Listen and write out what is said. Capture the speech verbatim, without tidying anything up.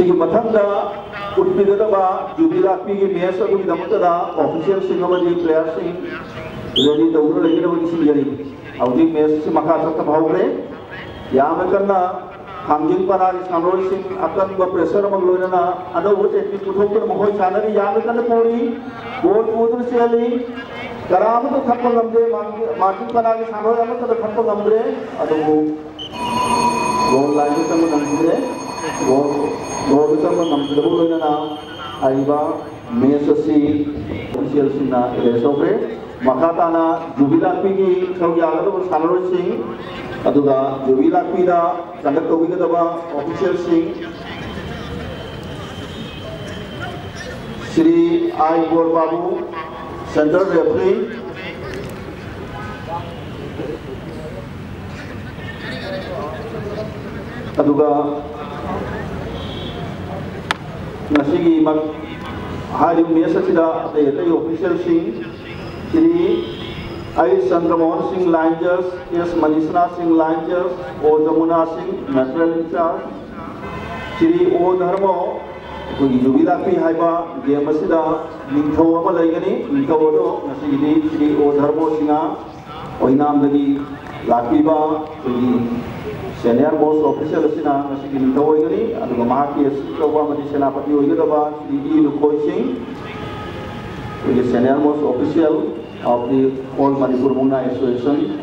सिगी मथंदा उत्पीगदबा जुबिलापी की मैच अदुगी दमतदा ऑफिशियल सिंग अमदी प्लेयर सिंग रेडी तौर लेगिरबगी सिंगरी औदी मैच से मखा चत भावरे याम कन्ना हांजिंग पनागी सानरोई सिंग अकन ब प्रेशर मग लोइना अदो वो टेक्निक पुथोकर महोय सानरी याम कन्ना पोरी गोल पुदर सेली कराम तो थप्प गमदे मार्टिंग पनागी सानरोई अम तद थप्प गमदे अदो गोल लाइन तम गमदे गोल गोल तम गमदे लोइना आइबा मैच से ऑफिशियल सिंग ना रेसोफ्रे मखाताना जुबिलापी की खौयागदब सानरोई सिंग अदुगा जुबिलापी दा कंडक्ट तौगदबा ऑफिशियल सिंग Shri I Gour Babu central referee अदुगा नसीगी मक हारी मैच असिदा अतै अतै ऑफिशियल सिंग श्री आई चंद्रमोहन सिंह लाइन जज एस मनीषना सिंह लाइन जज O Jamuna Singh national incharge Shri O Dharmo कोई जुबिलापी हाइबा गेम असिदा निंथौ अमा लैगनी निंथौदो नसिगिदि श्री ओ धर्मो सिंहा ओइनामदगी लापीबा कोई सीनियर मोस्ट ऑफिशियल असिना नसिगि निंथौ ओइगनी अदुगा महाकी असितौबा मदि सेनापति ओइगदबा श्री ई लुखोई सिंह कोई senior most official of the whole Manipur Mungna Association